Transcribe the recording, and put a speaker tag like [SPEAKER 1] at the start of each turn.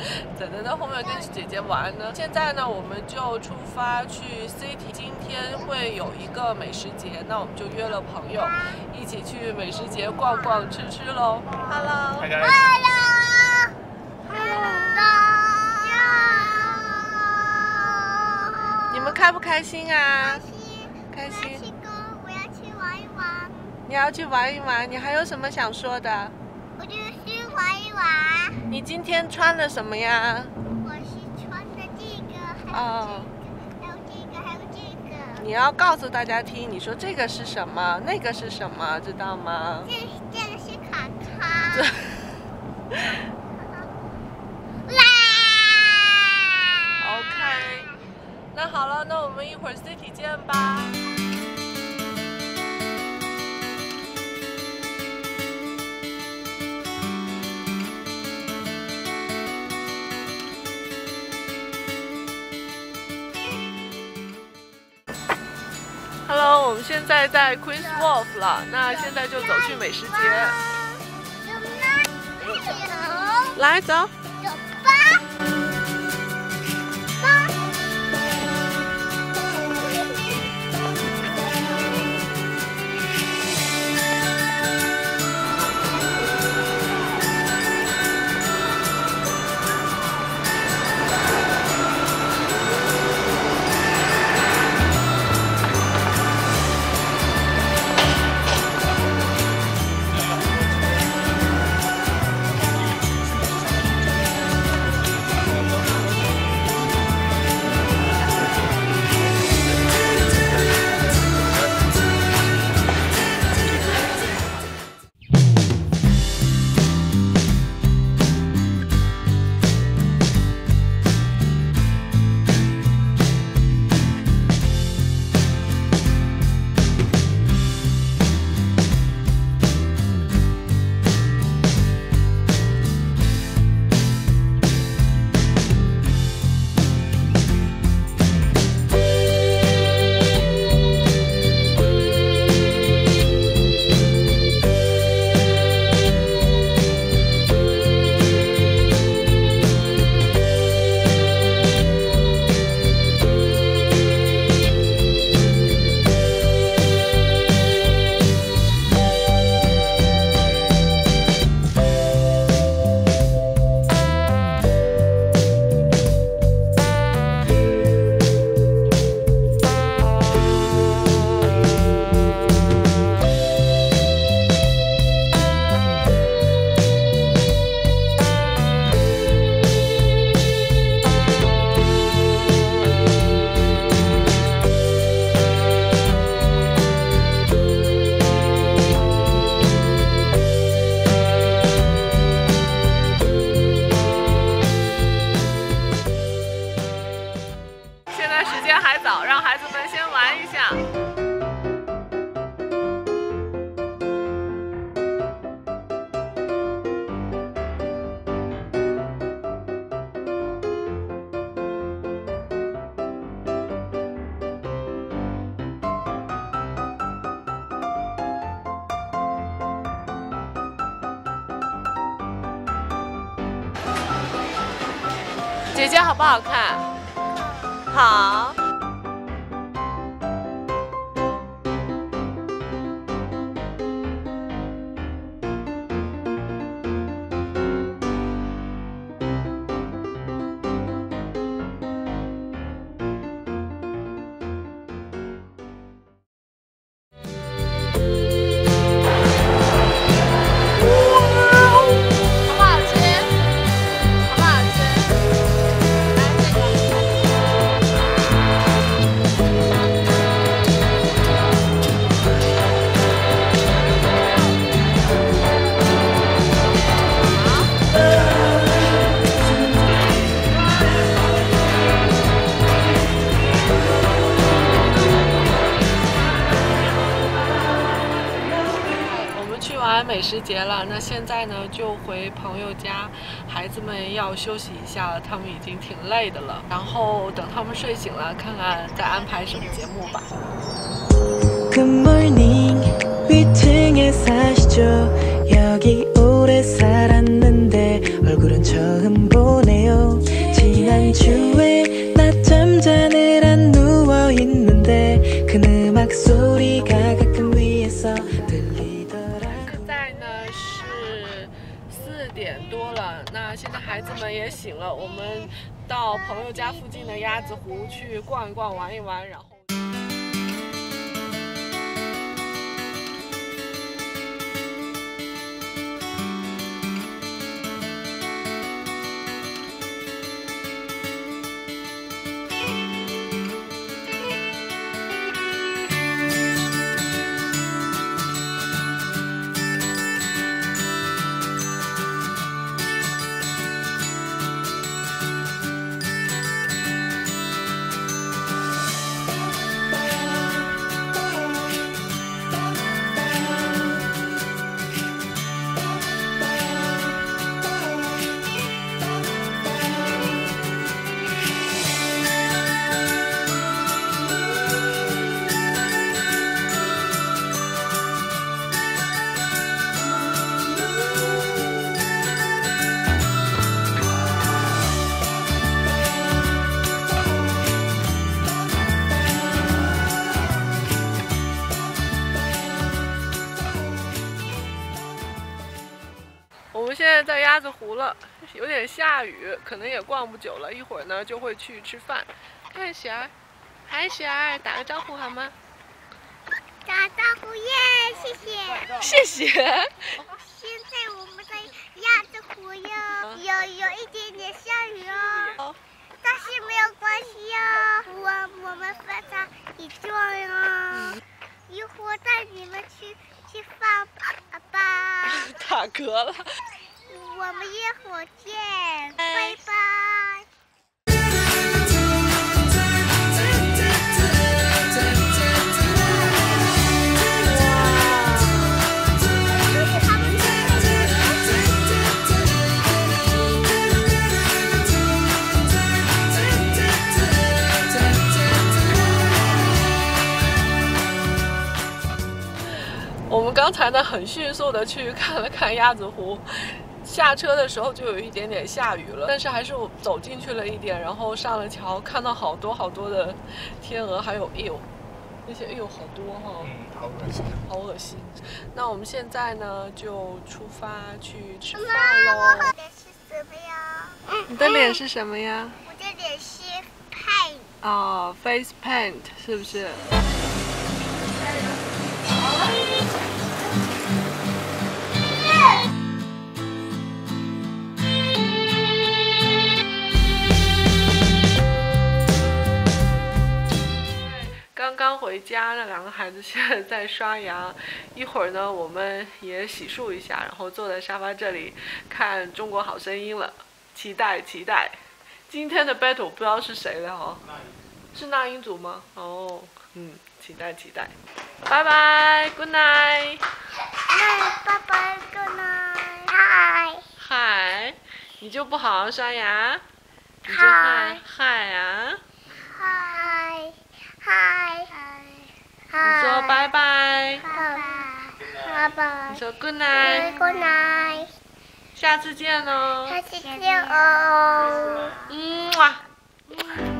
[SPEAKER 1] 怎能在后面跟姐姐玩呢？现在呢，我们就出发去 City。今天会有一个美食节，那我们就约了朋友一起去美食节逛逛、吃吃喽。Hello。你们开不开心啊？开心。
[SPEAKER 2] 我要去玩一玩。
[SPEAKER 1] 你要去玩一玩，你还有什么想说的？
[SPEAKER 2] 我就是去玩一玩。
[SPEAKER 1] 你今天穿了什么呀？
[SPEAKER 2] 我是穿的这个，还有这个，还有这个。
[SPEAKER 1] 你要告诉大家听，你说这个是什么，那个是什么，知道吗？
[SPEAKER 2] 这个是卡卡。
[SPEAKER 1] OK， 那好了，那我们一会儿 City 见吧。Hello， 我们现在在 Queen's Wharf 了，那现在就走去美食节。来，走。
[SPEAKER 2] 走吧。
[SPEAKER 1] 让孩子们先玩一下。姐姐好不好看？好。美食节了，那现在呢就回朋友家，孩子们要休息一下了，他们已经挺累的了。然后等他们睡醒了，看看再安排什么节目吧。
[SPEAKER 3] Good morning, 위층에 사시죠? 여기 오래 살았는데 얼굴은 처음 보네요.
[SPEAKER 1] 点多了，那现在孩子们也醒了，我们到朋友家附近的鸭子湖去逛一逛、玩一玩，然后。我们现在在鸭子湖了，有点下雨，可能也逛不久了。一会儿呢就会去吃饭。看雪儿，嗨雪儿，打个招呼好吗？
[SPEAKER 2] 打招呼耶，谢谢。
[SPEAKER 1] 谢谢。
[SPEAKER 2] 现在我们在鸭子湖哟，有一点点下雨哦，但是没有关系哦，我们非常一壮哦。一会儿带你们去放吧。
[SPEAKER 1] 打嗝了。
[SPEAKER 2] 我们一会儿见，拜拜。
[SPEAKER 1] 我们刚才呢很迅速的去看了看鸭子湖，下车的时候就有一点点下雨了，但是还是走进去了一点，然后上了桥，看到好多好多的天鹅，还有eel，那些eel好多哈，
[SPEAKER 4] 好恶心，
[SPEAKER 1] 好恶心。那我们现在呢就出发去吃饭喽。
[SPEAKER 2] 我的脸是什么呀？
[SPEAKER 1] 你的脸是什么呀？
[SPEAKER 2] 我的脸是paint。
[SPEAKER 1] 哦 ，face paint 是不是？刚刚回家，那两个孩子现在在刷牙，一会儿呢我们也洗漱一下，然后坐在沙发这里看《中国好声音》了，期待期待。今天的 battle 不知道是谁的哈，是那英组吗？哦，期待期待。拜拜 ，Good night。
[SPEAKER 2] 拜拜 ，Good night。嗨。
[SPEAKER 1] 嗨，你就不好好刷牙？你就嗨啊？
[SPEAKER 2] 嗨。嗨。
[SPEAKER 1] 你说拜拜。
[SPEAKER 2] 拜拜。
[SPEAKER 1] 你说 Good night。
[SPEAKER 2] Good night。
[SPEAKER 1] 下次见哦。
[SPEAKER 2] 下次见哦。
[SPEAKER 1] 嗯。